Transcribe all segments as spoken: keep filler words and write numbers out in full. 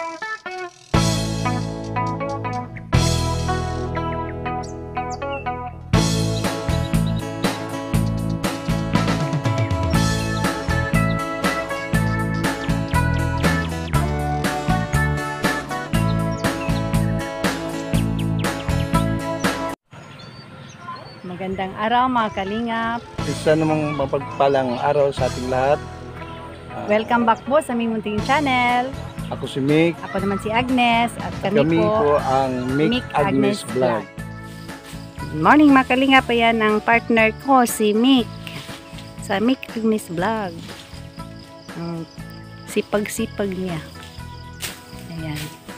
Magandang araw mga kalingap. Isa namang mapagpalang araw sa ating lahat. Uh, Welcome back po sa aming munting channel. Ako si Mick. Ako naman si Agnes. At kami, Kami po, po ang Mick, Mick Agnes, Agnes Vlog. Good morning mga kalingap. Ayan ang partner ko si Mick. Sa Mick Agnes Vlog. Ang sipag-sipag niya. Ayan.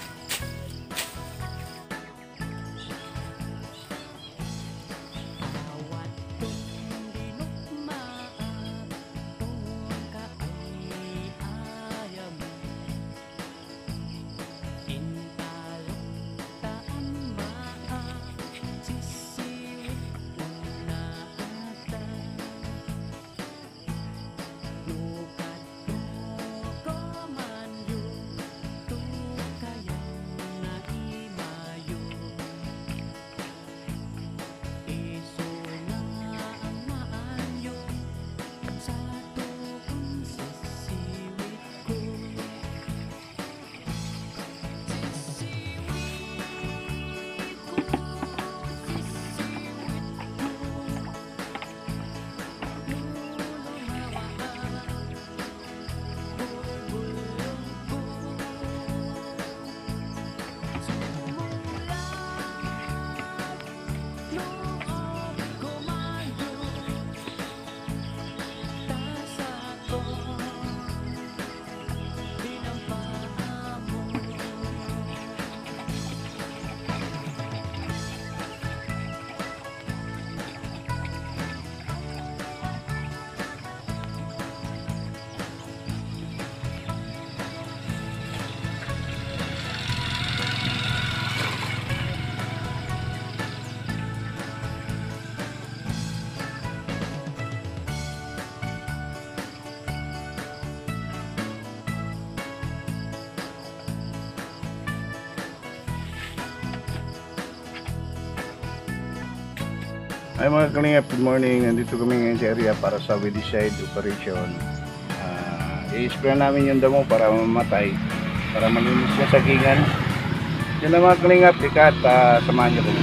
Ay mga kalingap, good morning. Nandito kami ngayon sa area para sa weedicide operation. Uh, I-spray namin yung damo para mamatay, para malinis yung sagingan. Yan na mga kalingap, ikat, uh, samahan nyo kami.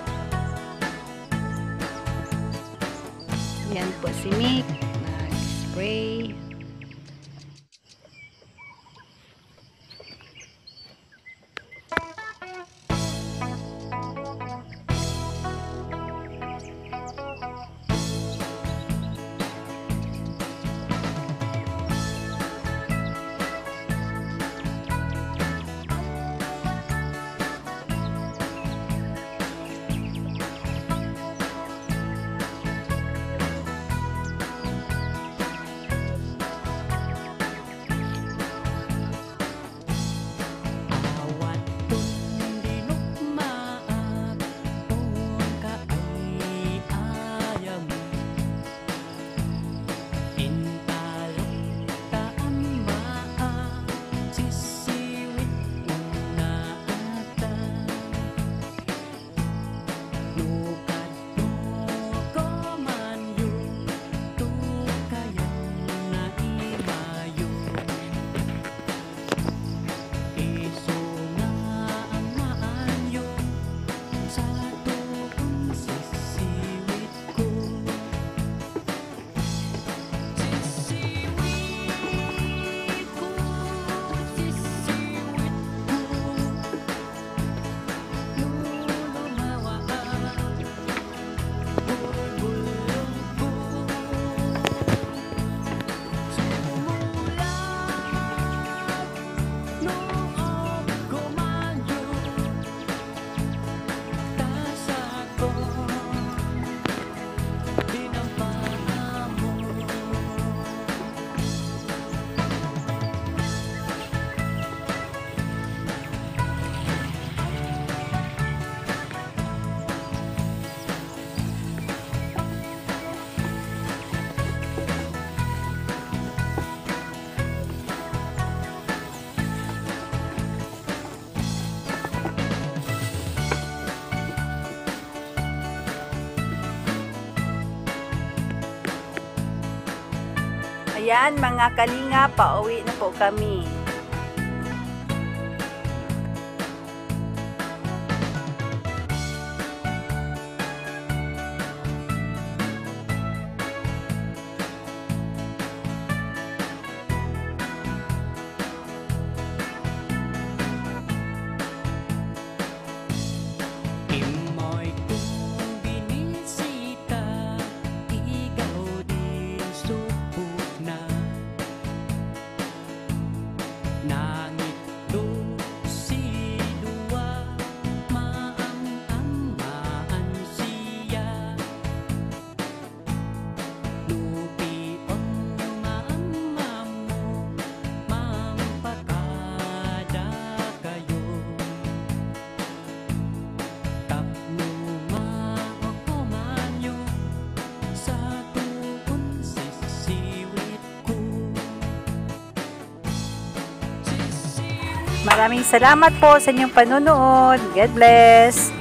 Yan po si Mick. pray. Ayan mga kalinga, pauwi na po kami. Maraming salamat po sa inyong panonood. God bless!